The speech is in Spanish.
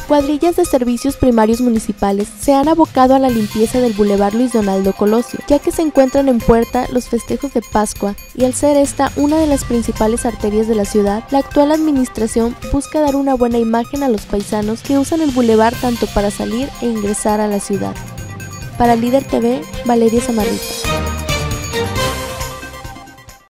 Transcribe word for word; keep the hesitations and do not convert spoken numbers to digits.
Cuadrillas de servicios primarios municipales se han abocado a la limpieza del Boulevard Luis Donaldo Colosio, ya que se encuentran en puerta los festejos de Pascua y al ser esta una de las principales arterias de la ciudad, la actual administración busca dar una buena imagen a los paisanos que usan el bulevar tanto para salir e ingresar a la ciudad. Para Líder T V, Valeria Samarripa.